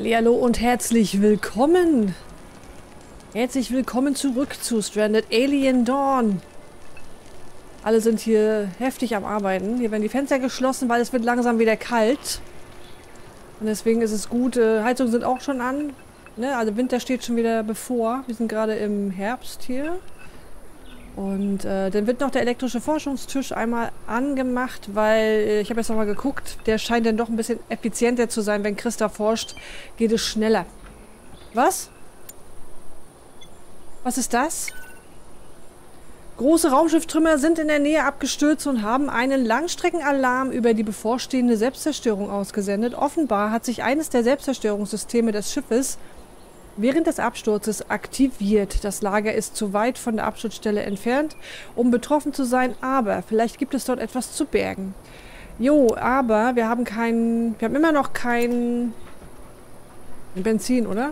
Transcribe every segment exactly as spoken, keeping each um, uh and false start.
Hallihallo und herzlich willkommen. Herzlich willkommen zurück zu Stranded Alien Dawn. Alle sind hier heftig am Arbeiten. Hier werden die Fenster geschlossen, weil es wird langsam wieder kalt. Und deswegen ist es gut. Äh, Heizungen sind auch schon an. Ne? Also Winter steht schon wieder bevor. Wir sind gerade im Herbst hier. Und äh, dann wird noch der elektrische Forschungstisch einmal angemacht, weil äh, ich habe jetzt nochmal geguckt, der scheint dann doch ein bisschen effizienter zu sein. Wenn Christa forscht, geht es schneller. Was? Was ist das? Große Raumschifftrümmer sind in der Nähe abgestürzt und haben einen Langstreckenalarm über die bevorstehende Selbstzerstörung ausgesendet. Offenbar hat sich eines der Selbstzerstörungssysteme des Schiffes während des Absturzes aktiviert. Das Lager ist zu weit von der Absturzstelle entfernt, um betroffen zu sein, aber vielleicht gibt es dort etwas zu bergen. Jo, aber wir haben kein... Wir haben immer noch kein Benzin, oder?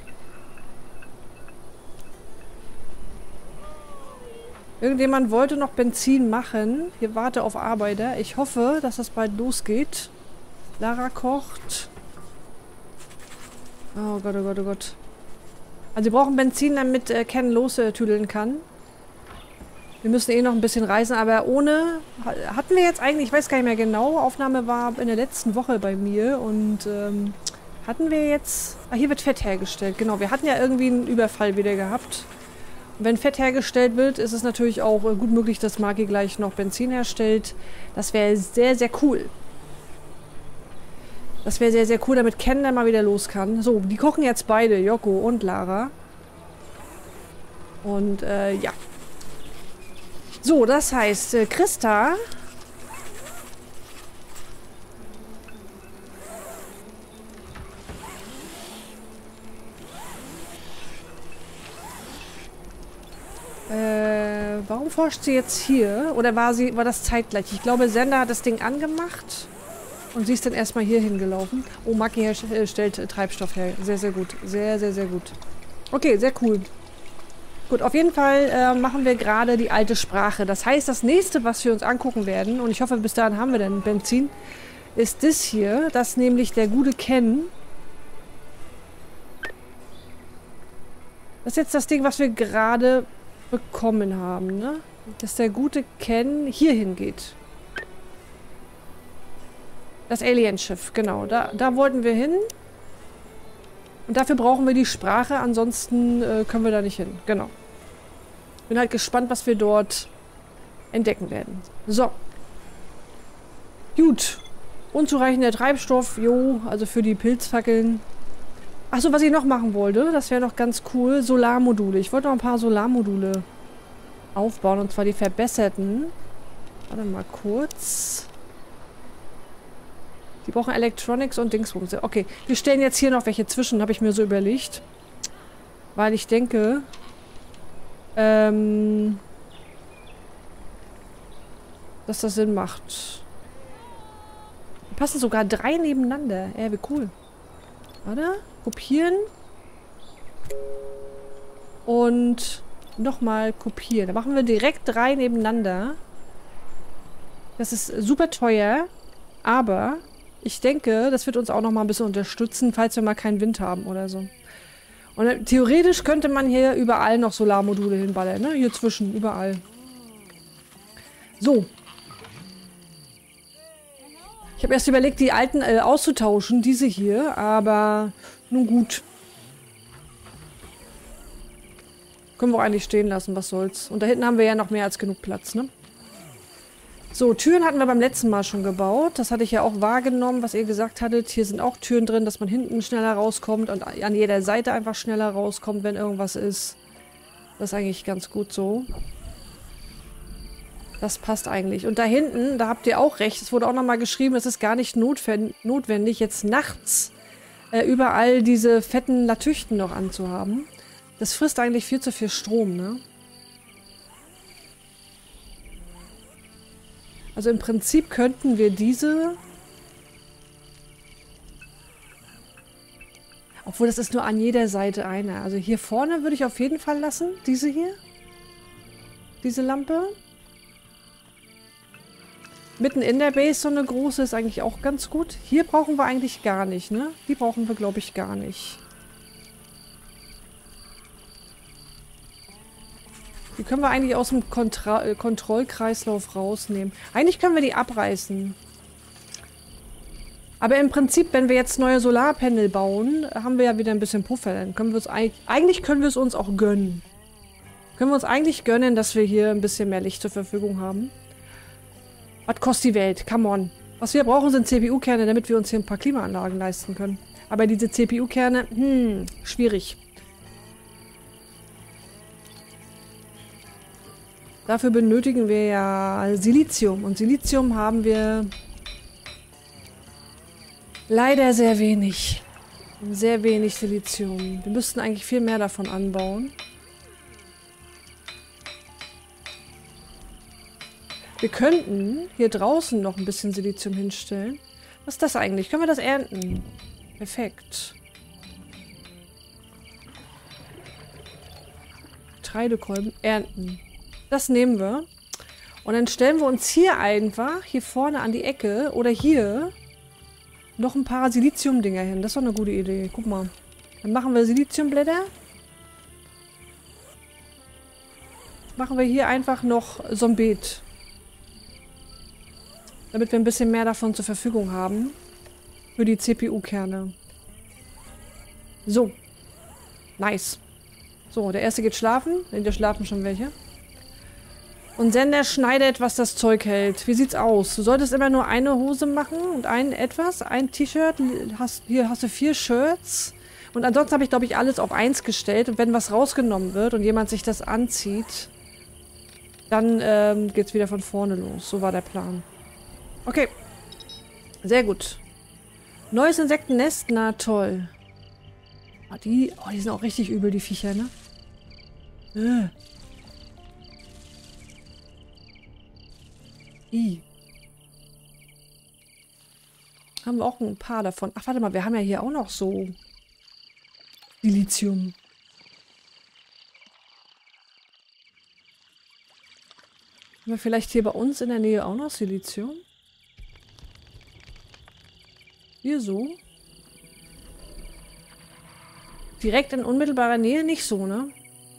Irgendjemand wollte noch Benzin machen. Hier warte auf Arbeiter. Ich hoffe, dass das bald losgeht. Lara kocht. Oh Gott, oh Gott, oh Gott. Also wir brauchen Benzin, damit äh, Ken lostüdeln kann. Wir müssen eh noch ein bisschen reisen, aber ohne... Hatten wir jetzt eigentlich, ich weiß gar nicht mehr genau, Aufnahme war in der letzten Woche bei mir und ähm, hatten wir jetzt... Ah, hier wird Fett hergestellt, genau. Wir hatten ja irgendwie einen Überfall wieder gehabt. Und wenn Fett hergestellt wird, ist es natürlich auch äh, gut möglich, dass Maki gleich noch Benzin herstellt. Das wäre sehr, sehr cool. Das wäre sehr, sehr cool, damit Ken dann mal wieder los kann. So, die kochen jetzt beide, Yoko und Lara. Und, äh, ja. So, das heißt, äh, Christa... Äh, warum forscht sie jetzt hier? Oder war sie, war das zeitgleich? Ich glaube, Sender hat das Ding angemacht. Und sie ist dann erstmal hier hingelaufen. Oh, Maki äh, stellt äh, Treibstoff her. Sehr, sehr gut. Sehr, sehr, sehr gut. Okay, sehr cool. Gut, auf jeden Fall äh, machen wir gerade die alte Sprache. Das heißt, das nächste, was wir uns angucken werden, und ich hoffe, bis dahin haben wir dann Benzin, ist das hier, das nämlich der gute Ken. Das ist jetzt das Ding, was wir gerade bekommen haben, ne? Dass der gute Ken hier hingeht. Das Alienschiff, genau. Da, da wollten wir hin. Und dafür brauchen wir die Sprache, ansonsten äh, können wir da nicht hin. Genau. Bin halt gespannt, was wir dort entdecken werden. So. Gut. Unzureichender Treibstoff, jo, also für die Pilzfackeln. Achso, was ich noch machen wollte, das wäre noch ganz cool, Solarmodule. Ich wollte noch ein paar Solarmodule aufbauen, und zwar die verbesserten. Warte mal kurz. Die brauchen Electronics und Dingsbums. Okay, wir stellen jetzt hier noch welche zwischen, habe ich mir so überlegt. Weil ich denke, ähm, dass das Sinn macht. Die passen sogar drei nebeneinander. Ja, wie cool. Warte, kopieren. Und nochmal kopieren. Da machen wir direkt drei nebeneinander. Das ist super teuer, aber... Ich denke, das wird uns auch noch mal ein bisschen unterstützen, falls wir mal keinen Wind haben oder so. Und äh, theoretisch könnte man hier überall noch Solarmodule hinballern, ne? Hier zwischen, überall. So. Ich habe erst überlegt, die alten äh, auszutauschen, diese hier, aber nun gut. Können wir auch eigentlich stehen lassen, was soll's. Und da hinten haben wir ja noch mehr als genug Platz, ne? So, Türen hatten wir beim letzten Mal schon gebaut. Das hatte ich ja auch wahrgenommen, was ihr gesagt hattet. Hier sind auch Türen drin, dass man hinten schneller rauskommt und an jeder Seite einfach schneller rauskommt, wenn irgendwas ist. Das ist eigentlich ganz gut so. Das passt eigentlich. Und da hinten, da habt ihr auch recht, es wurde auch nochmal geschrieben, es ist gar nicht notwendig, jetzt nachts äh, überall diese fetten Latüchten noch anzuhaben. Das frisst eigentlich viel zu viel Strom, ne? Also im Prinzip könnten wir diese... Obwohl, das ist nur an jeder Seite eine. Also hier vorne würde ich auf jeden Fall lassen. Diese hier. Diese Lampe. Mitten in der Base so eine große ist eigentlich auch ganz gut. Hier brauchen wir eigentlich gar nicht, ne? Die brauchen wir, glaube ich, gar nicht. Die können wir eigentlich aus dem Kontra äh, Kontrollkreislauf rausnehmen. Eigentlich können wir die abreißen. Aber im Prinzip, wenn wir jetzt neue Solarpanel bauen, haben wir ja wieder ein bisschen Puffer. Dann können wir es eigentlich, eigentlich können wir es uns auch gönnen. Können wir uns eigentlich gönnen, dass wir hier ein bisschen mehr Licht zur Verfügung haben. Was kostet die Welt? Come on. Was wir brauchen, sind C P U-Kerne, damit wir uns hier ein paar Klimaanlagen leisten können. Aber diese C P U-Kerne, hm, schwierig. Dafür benötigen wir ja Silizium. Und Silizium haben wir leider sehr wenig. Sehr wenig Silizium. Wir müssten eigentlich viel mehr davon anbauen. Wir könnten hier draußen noch ein bisschen Silizium hinstellen. Was ist das eigentlich? Können wir das ernten? Perfekt. Getreidekolben ernten. Das nehmen wir. Und dann stellen wir uns hier einfach, hier vorne an die Ecke oder hier noch ein paar Silizium-Dinger hin. Das ist doch eine gute Idee. Guck mal. Dann machen wir Siliziumblätter. Machen wir hier einfach noch so ein Beet. Damit wir ein bisschen mehr davon zur Verfügung haben. Für die C P U-Kerne. So. Nice. So, der erste geht schlafen. Ne, da schlafen schon welche. Und Sender schneidet, was das Zeug hält. Wie sieht's aus? Du solltest immer nur eine Hose machen und ein etwas, ein T-Shirt. Hast, hier hast du vier Shirts. Und ansonsten habe ich, glaube ich, alles auf eins gestellt. Und wenn was rausgenommen wird und jemand sich das anzieht, dann ähm, geht's wieder von vorne los. So war der Plan. Okay. Sehr gut. Neues Insektennest? Na toll. Oh, die, oh, die sind auch richtig übel, die Viecher, ne? Äh. I. Haben wir auch ein paar davon. Ach, warte mal, wir haben ja hier auch noch so Silizium. Haben wir vielleicht hier bei uns in der Nähe auch noch Silizium? Hier so? Direkt in unmittelbarer Nähe nicht so, ne?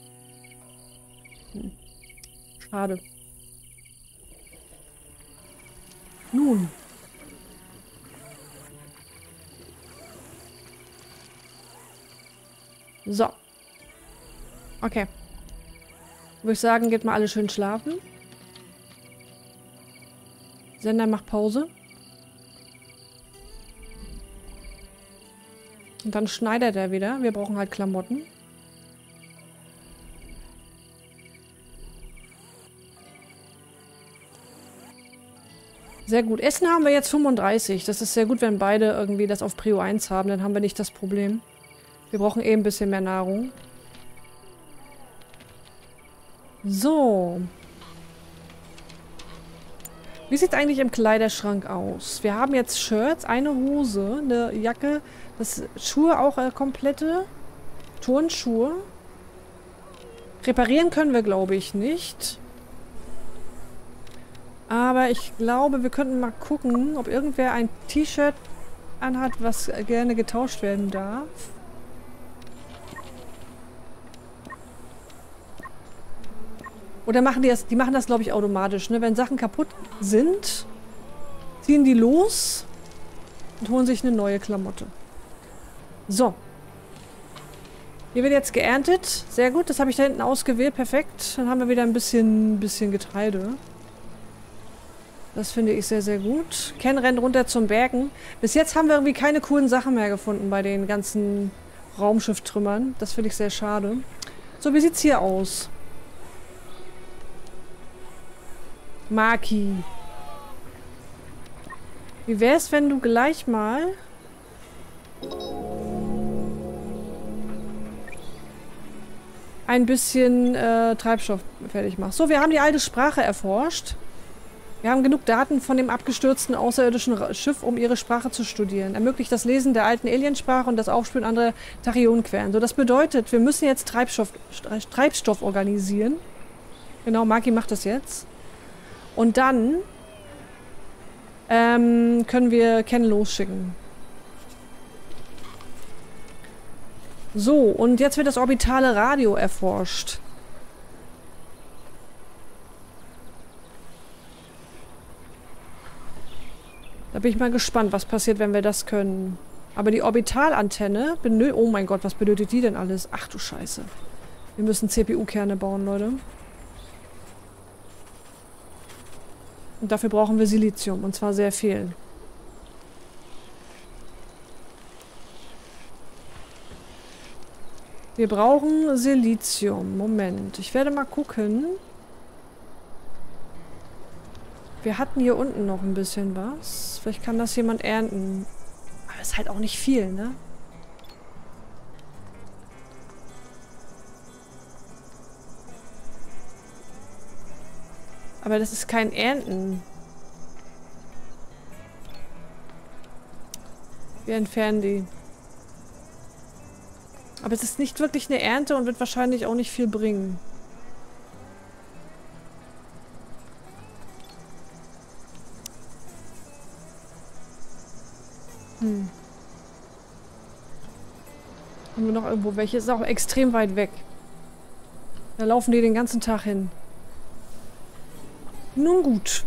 Hm. Schade. Nun. So. Okay. Würde ich sagen, geht mal alle schön schlafen. Sender macht Pause. Und dann schneidet er wieder. Wir brauchen halt Klamotten. Sehr gut. Essen haben wir jetzt fünfunddreißig. Das ist sehr gut, wenn beide irgendwie das auf Prio eins haben. Dann haben wir nicht das Problem. Wir brauchen eh ein bisschen mehr Nahrung. So. Wie sieht es eigentlich im Kleiderschrank aus? Wir haben jetzt Shirts, eine Hose, eine Jacke, das Schuhe auch äh, komplette. Turnschuhe. Reparieren können wir, glaube ich, nicht. Aber ich glaube, wir könnten mal gucken, ob irgendwer ein T-Shirt anhat, was gerne getauscht werden darf. Oder machen die das, die machen das, glaube ich, automatisch, ne? Wenn Sachen kaputt sind, ziehen die los und holen sich eine neue Klamotte. So. Hier wird jetzt geerntet. Sehr gut, das habe ich da hinten ausgewählt. Perfekt. Dann haben wir wieder ein bisschen, bisschen Getreide. Das finde ich sehr, sehr gut. Ken rennt runter zum Bergen. Bis jetzt haben wir irgendwie keine coolen Sachen mehr gefunden bei den ganzen Raumschifftrümmern. Das finde ich sehr schade. So, wie sieht's hier aus? Maki. Wie wäre es, wenn du gleich mal ein bisschen äh, Treibstoff fertig machst? So, wir haben die alte Sprache erforscht. Wir haben genug Daten von dem abgestürzten außerirdischen Schiff, um ihre Sprache zu studieren. Ermöglicht das Lesen der alten Aliensprache und das Aufspüren anderer Tachionenquellen. So, das bedeutet, wir müssen jetzt Treibstoff, Treibstoff organisieren. Genau, Maki macht das jetzt. Und dann ähm, können wir Ken losschicken. So, und jetzt wird das orbitale Radio erforscht. Da bin ich mal gespannt, was passiert, wenn wir das können. Aber die Orbitalantenne benötigt... Oh mein Gott, was benötigt die denn alles? Ach du Scheiße. Wir müssen C P U-Kerne bauen, Leute. Und dafür brauchen wir Silizium. Und zwar sehr viel. Wir brauchen Silizium. Moment. Ich werde mal gucken. Wir hatten hier unten noch ein bisschen was. Vielleicht kann das jemand ernten. Aber ist halt auch nicht viel, ne? Aber das ist kein Ernten. Wir entfernen die. Aber es ist nicht wirklich eine Ernte und wird wahrscheinlich auch nicht viel bringen. Hm. Haben wir noch irgendwo welche? Ist auch extrem weit weg. Da laufen die den ganzen Tag hin. Nun gut.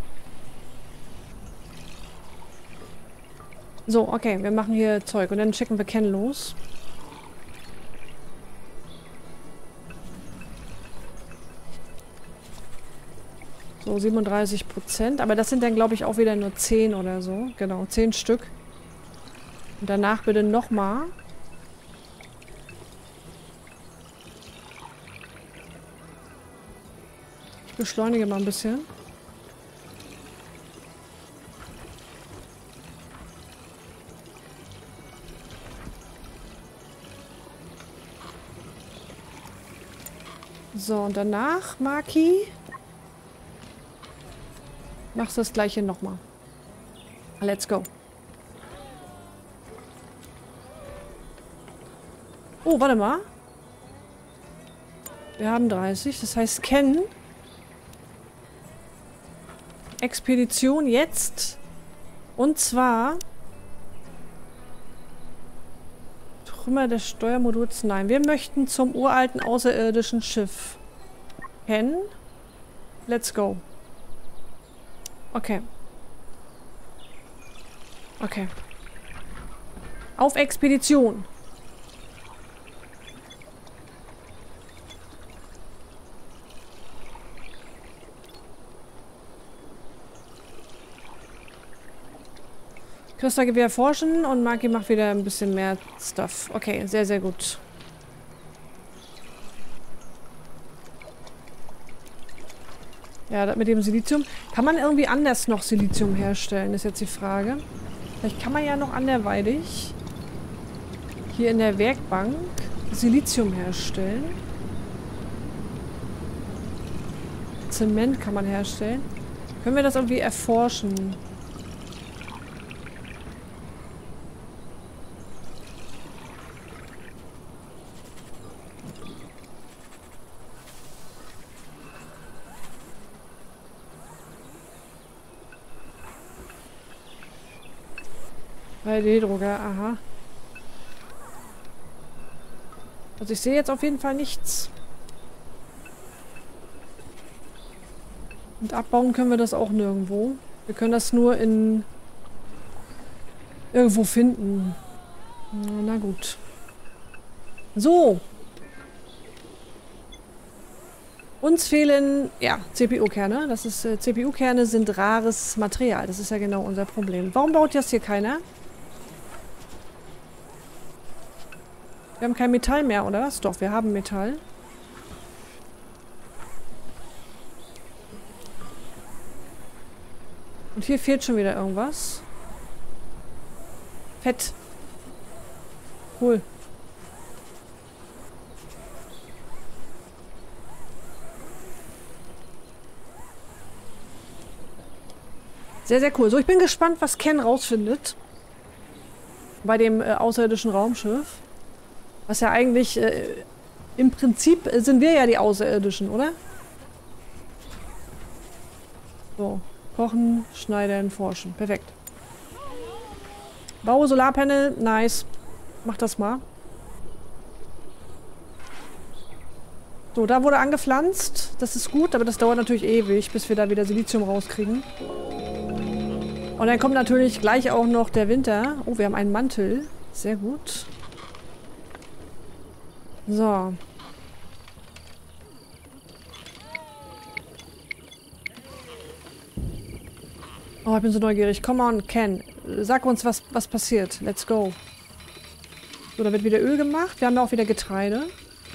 So, okay, wir machen hier Zeug und dann schicken wir Ken los. So, siebenunddreißig Prozent. Aber das sind dann, glaube ich, auch wieder nur zehn oder so. Genau, zehn Stück. Und danach bitte nochmal. Ich beschleunige mal ein bisschen. So, und danach, Maki, machst du das gleiche nochmal. Let's go. Oh, warte mal. Wir haben dreißig, das heißt Ken. Expedition jetzt. Und zwar... Trümmer des Steuermoduls. Nein, wir möchten zum uralten außerirdischen Schiff. Ken. Let's go. Okay. Okay. Auf Expedition. Krystagewehr erforschen und Maki macht wieder ein bisschen mehr Stuff. Okay, sehr, sehr gut. Ja, das mit dem Silizium. Kann man irgendwie anders noch Silizium herstellen, ist jetzt die Frage. Vielleicht kann man ja noch anderweitig hier in der Werkbank Silizium herstellen. Zement kann man herstellen. Können wir das irgendwie erforschen? drei D-Drucker, aha. Also ich sehe jetzt auf jeden Fall nichts. Und abbauen können wir das auch nirgendwo. Wir können das nur in... irgendwo finden. Na gut. So. Uns fehlen, ja, C P U-Kerne. Das ist, äh, C P U-Kerne sind rares Material. Das ist ja genau unser Problem. Warum baut das hier keiner? Wir haben kein Metall mehr, oder was? Doch, wir haben Metall. Und hier fehlt schon wieder irgendwas. Fett. Cool. Sehr, sehr cool. So, ich bin gespannt, was Ken rausfindet. Bei dem äh, außerirdischen Raumschiff. Was ja eigentlich, äh, im Prinzip sind wir ja die Außerirdischen, oder? So. Kochen, schneiden, forschen. Perfekt. Baue Solarpanel. Nice. Mach das mal. So, da wurde angepflanzt. Das ist gut, aber das dauert natürlich ewig, bis wir da wieder Silizium rauskriegen. Und dann kommt natürlich gleich auch noch der Winter. Oh, wir haben einen Mantel. Sehr gut. So. Oh, ich bin so neugierig. Come on, Ken. Sag uns, was, was passiert. Let's go. So, da wird wieder Öl gemacht. Wir haben da auch wieder Getreide.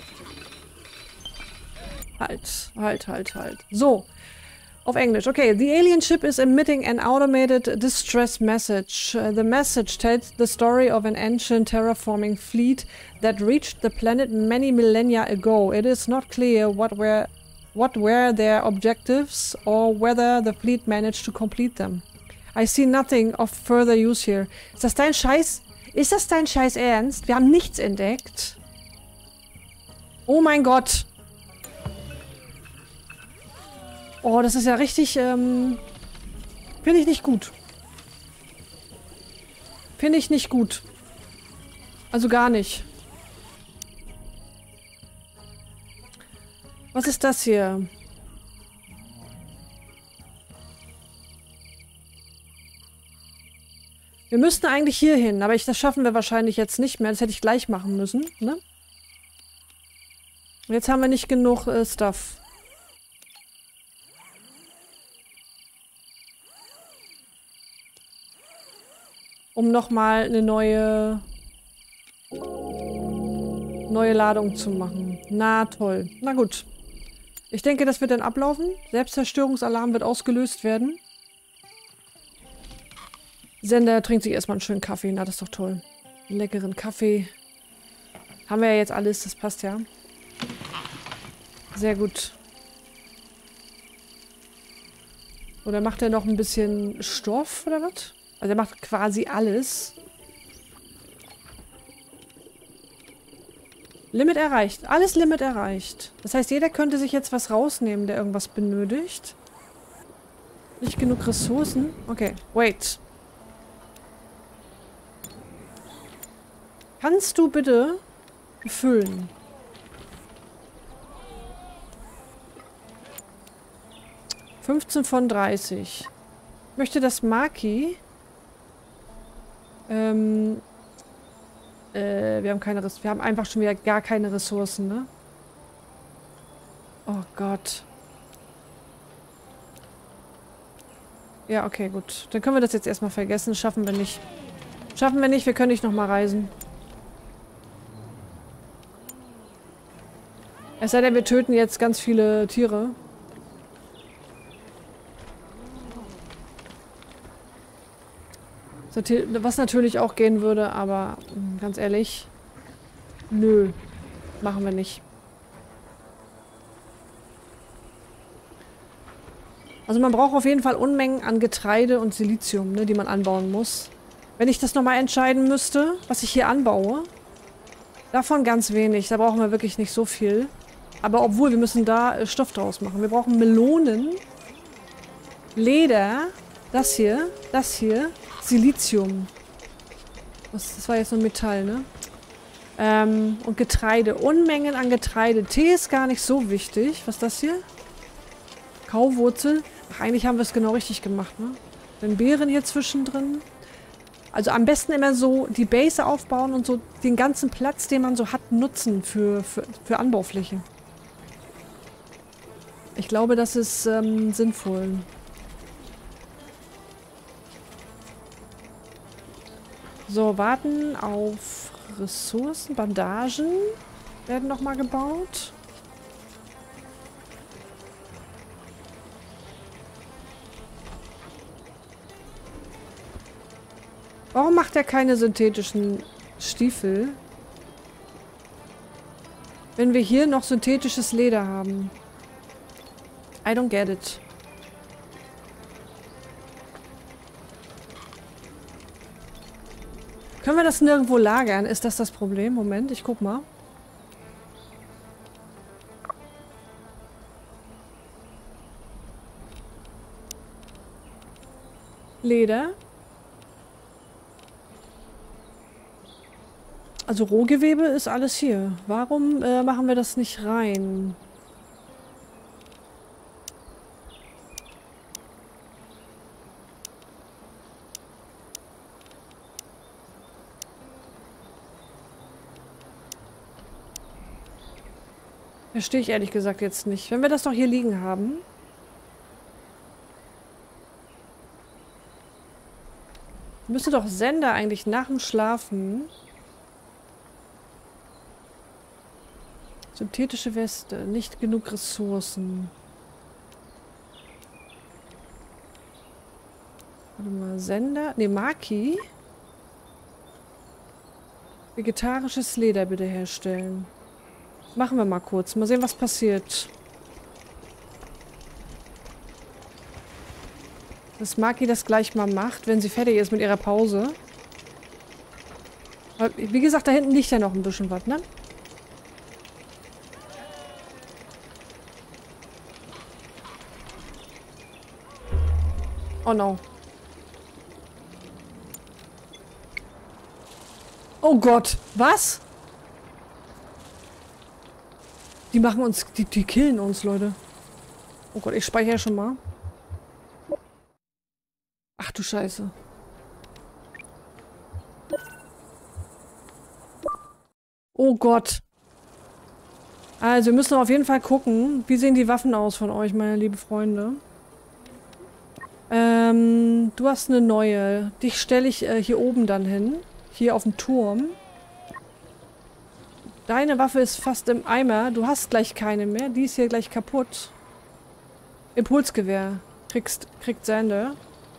Halt, halt, halt, halt. So. Auf Englisch. Okay. The alien ship is emitting an automated distress message. Uh, the message tells the story of an ancient terraforming fleet that reached the planet many millennia ago. It is not clear what were what were their objectives or whether the fleet managed to complete them. I see nothing of further use here. Ist das dein Scheiß? Ist das dein Scheiß Ernst? Wir haben nichts entdeckt. Oh mein Gott. Oh, das ist ja richtig, ähm... Finde ich nicht gut. Finde ich nicht gut. Also gar nicht. Was ist das hier? Wir müssten eigentlich hier hin, aber ich, das schaffen wir wahrscheinlich jetzt nicht mehr. Das hätte ich gleich machen müssen, ne? Jetzt haben wir nicht genug äh, Stuff. Um nochmal eine neue neue Ladung zu machen. Na toll. Na gut. Ich denke, das wird dann ablaufen. Selbstzerstörungsalarm wird ausgelöst werden. Sender trinkt sich erstmal einen schönen Kaffee. Na, das ist doch toll. Einen leckeren Kaffee. Haben wir ja jetzt alles. Das passt ja. Sehr gut. Oder macht er noch ein bisschen Stoff oder was? Also er macht quasi alles. Limit erreicht. Alles Limit erreicht. Das heißt, jeder könnte sich jetzt was rausnehmen, der irgendwas benötigt. Nicht genug Ressourcen? Okay, wait. Kannst du bitte füllen? fünfzehn von dreißig. Ich möchte das Maki... Ähm... Äh, wir haben keine Ressourcen. Wir haben einfach schon wieder gar keine Ressourcen, ne? Oh Gott. Ja, okay, gut. Dann können wir das jetzt erstmal vergessen. Schaffen wir nicht. Schaffen wir nicht, wir können nicht nochmal reisen. Es sei denn, wir töten jetzt ganz viele Tiere. Was natürlich auch gehen würde, aber ganz ehrlich, nö, machen wir nicht. Also man braucht auf jeden Fall Unmengen an Getreide und Silizium, ne, die man anbauen muss. Wenn ich das nochmal entscheiden müsste, was ich hier anbaue, davon ganz wenig, da brauchen wir wirklich nicht so viel. Aber obwohl, wir müssen da äh, Stoff draus machen. Wir brauchen Melonen, Leder, das hier, das hier, Silizium. Das, das war jetzt nur Metall, ne? Ähm, und Getreide. Unmengen an Getreide. Tee ist gar nicht so wichtig. Was ist das hier? Kauwurzel. Ach, eigentlich haben wir es genau richtig gemacht, ne? Dann Beeren hier zwischendrin. Also am besten immer so die Base aufbauen und so den ganzen Platz, den man so hat, nutzen für, für, für Anbaufläche. Ich glaube, das ist ähm, sinnvoll. So, warten auf Ressourcen. Bandagen werden nochmal gebaut. Warum macht er keine synthetischen Stiefel? Wenn wir hier noch synthetisches Leder haben. I don't get it. Können wir das nirgendwo lagern? Ist das das Problem? Moment, ich guck mal. Leder. Also Rohgewebe ist alles hier. Warum äh, machen wir das nicht rein? Verstehe ich ehrlich gesagt jetzt nicht. Wenn wir das doch hier liegen haben. Müsste doch Sender eigentlich nach dem Schlafen. Synthetische Weste. Nicht genug Ressourcen. Warte mal. Sender. Ne, Maki. Vegetarisches Leder bitte herstellen. Machen wir mal kurz. Mal sehen, was passiert. Dass Maki das gleich mal macht, wenn sie fertig ist mit ihrer Pause. Aber wie gesagt, da hinten liegt ja noch ein bisschen was, ne? Oh no. Oh Gott, was? Die machen uns, die, die killen uns, Leute. Oh Gott, ich speichere schon mal. Ach du Scheiße. Oh Gott. Also, wir müssen auf jeden Fall gucken. Wie sehen die Waffen aus von euch, meine lieben Freunde? Ähm, du hast eine neue. Dich stelle ich äh, hier oben dann hin. Hier auf dem Turm. Deine Waffe ist fast im Eimer. Du hast gleich keine mehr. Die ist hier gleich kaputt. Impulsgewehr. Kriegst, kriegt Sander.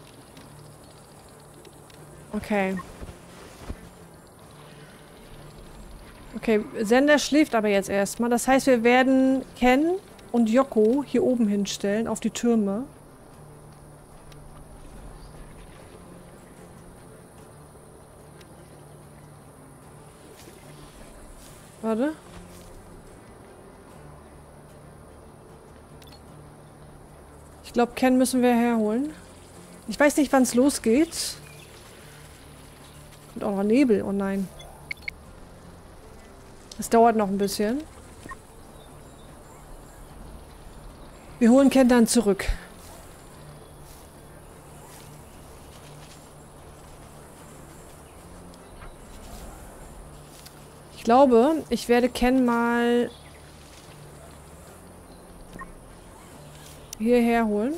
Okay. Okay, Sender schläft aber jetzt erstmal. Das heißt, wir werden Ken und Yoko hier oben hinstellen, auf die Türme. Warte. Ich glaube, Ken müssen wir herholen. Ich weiß nicht, wann es losgeht. Und auch noch Nebel. Oh nein. Es dauert noch ein bisschen. Wir holen Ken dann zurück. Ich glaube, ich werde Ken mal hierher holen.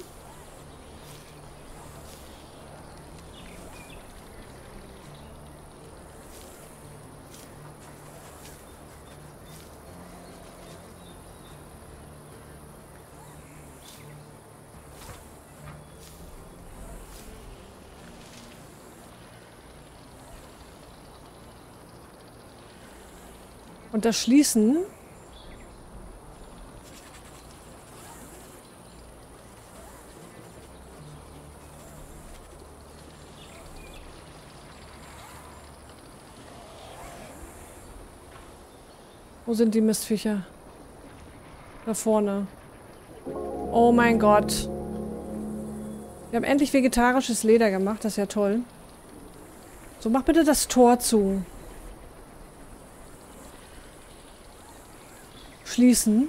Und das Schließen. Wo sind die Mistviecher? Da vorne. Oh mein Gott. Wir haben endlich vegetarisches Leder gemacht. Das ist ja toll. So, mach bitte das Tor zu. Schließen.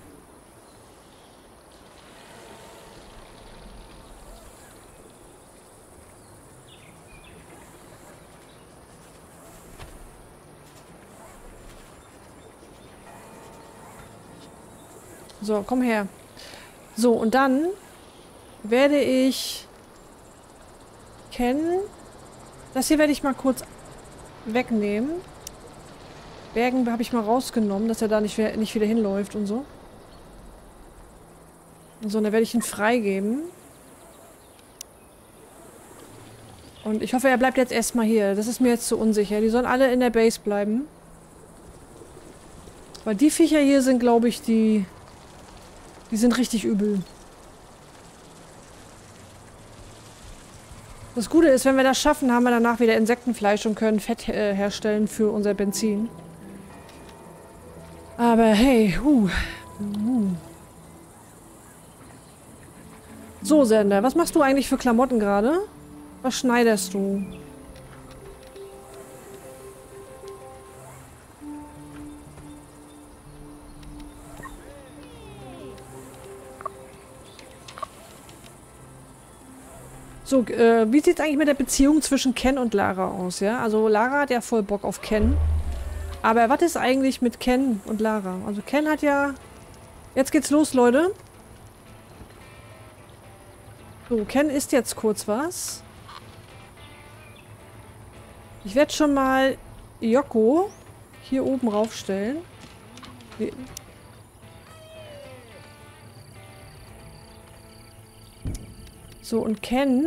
So, komm her. So, und dann werde ich Ken. Das hier werde ich mal kurz wegnehmen. Bergen habe ich mal rausgenommen, dass er da nicht, nicht wieder hinläuft und so. So, und dann werde ich ihn freigeben. Und ich hoffe, er bleibt jetzt erstmal hier. Das ist mir jetzt zu unsicher. Die sollen alle in der Base bleiben. Weil die Viecher hier sind, glaube ich, die... Die sind richtig übel. Das Gute ist, wenn wir das schaffen, haben wir danach wieder Insektenfleisch und können Fett äh, herstellen für unser Benzin. Aber hey, huh. Uh. So, Sender, was machst du eigentlich für Klamotten gerade? Was schneidest du? So, äh, wie sieht es eigentlich mit der Beziehung zwischen Ken und Lara aus, ja? Also Lara hat ja voll Bock auf Ken. Aber was ist eigentlich mit Ken und Lara? Also Ken hat ja... Jetzt geht's los, Leute. So, Ken isst jetzt kurz was. Ich werde schon mal Yoko hier oben raufstellen. Nee. So, und Ken...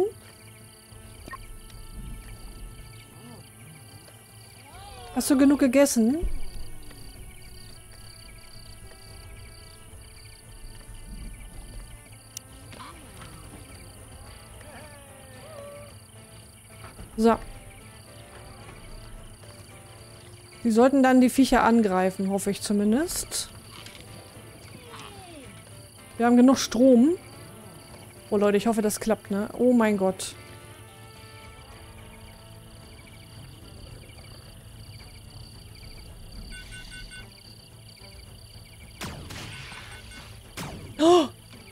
Hast du genug gegessen? So. Die sollten dann die Viecher angreifen, hoffe ich zumindest. Wir haben genug Strom. Oh Leute, ich hoffe, das klappt, ne? Oh mein Gott. Oh!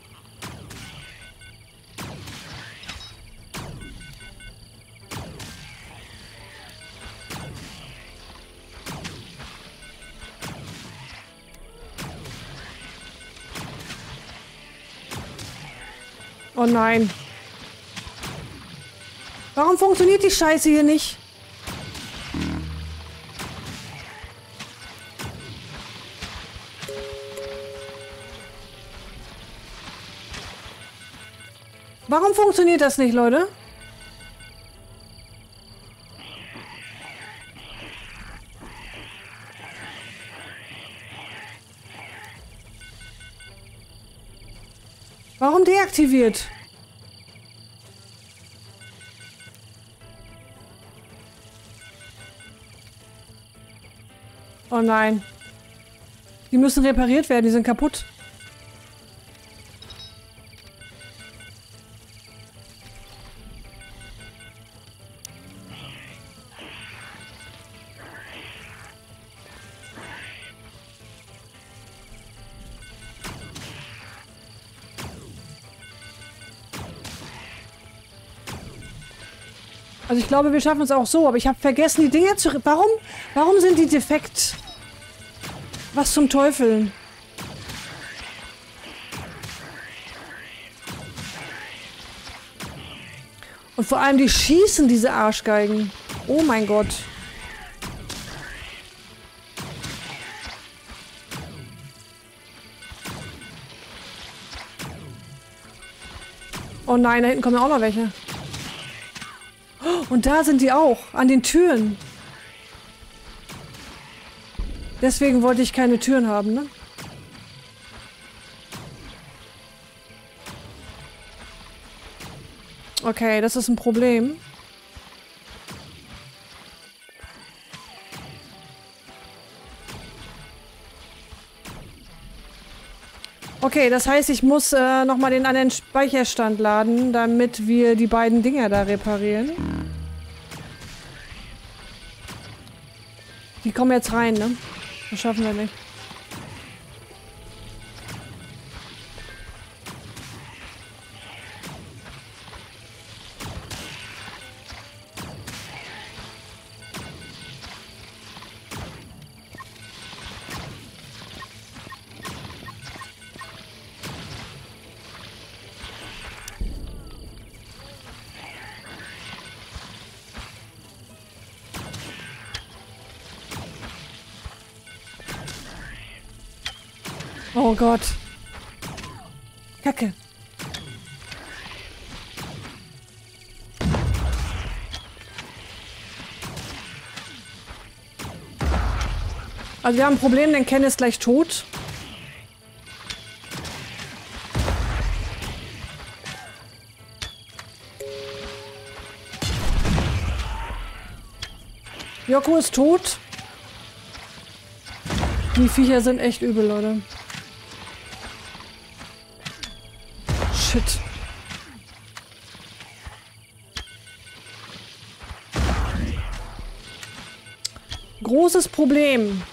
Oh nein. Warum funktioniert die Scheiße hier nicht? Warum funktioniert das nicht, Leute? Warum deaktiviert? Oh nein. Die müssen repariert werden, die sind kaputt. Also ich glaube, wir schaffen es auch so, aber ich habe vergessen, die Dinge zu... Warum? Warum sind die defekt? Was zum Teufel? Und vor allem, die schießen diese Arschgeigen. Oh mein Gott. Oh nein, da hinten kommen auch noch welche. Und da sind die auch, an den Türen. Deswegen wollte ich keine Türen haben, ne? Okay, das ist ein Problem. Okay, das heißt, ich muss äh, nochmal den anderen Speicherstand laden, damit wir die beiden Dinger da reparieren. Die kommen jetzt rein, ne? Das schaffen wir nicht. Oh Gott. Kacke. Also wir haben ein Problem, denn Ken ist gleich tot. Yoko ist tot. Die Viecher sind echt übel, Leute. Shit. großes Problem.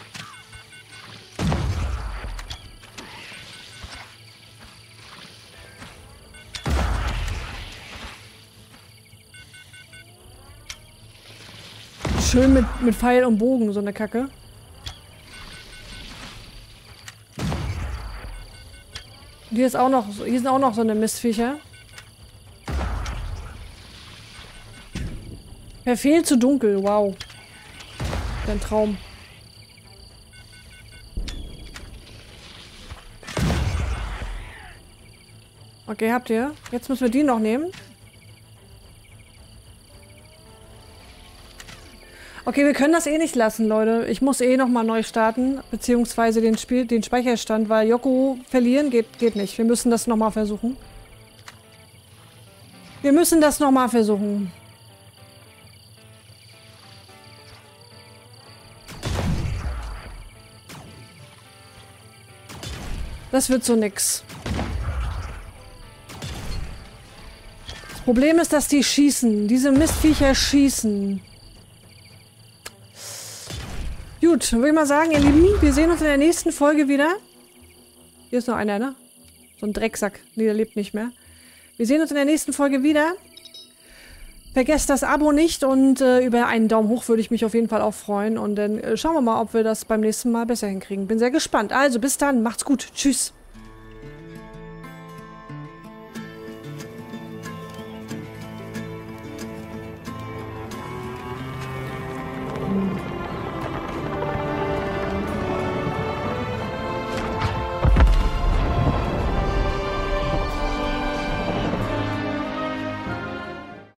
Schön mit, mit Pfeil und Bogen, so eine Kacke. Und hier ist auch noch, hier sind auch noch so eine Mistviecher. Verfehlt zu dunkel, wow. Ein Traum. Okay, habt ihr? Jetzt müssen wir die noch nehmen. Okay, wir können das eh nicht lassen, Leute. Ich muss eh nochmal neu starten, beziehungsweise den, Spiel, den Speicherstand, weil Yoko verlieren geht, geht nicht. Wir müssen das nochmal versuchen. Wir müssen das nochmal versuchen. Das wird so nix. Das Problem ist, dass die schießen. Diese Mistviecher schießen. Gut, würde ich mal sagen, ihr Lieben, wir sehen uns in der nächsten Folge wieder. Hier ist noch einer, ne? So ein Drecksack. Nee, der lebt nicht mehr. Wir sehen uns in der nächsten Folge wieder. Vergesst das Abo nicht und äh, über einen Daumen hoch würde ich mich auf jeden Fall auch freuen. Und dann äh, schauen wir mal, ob wir das beim nächsten Mal besser hinkriegen. Bin sehr gespannt. Also, bis dann. Macht's gut. Tschüss.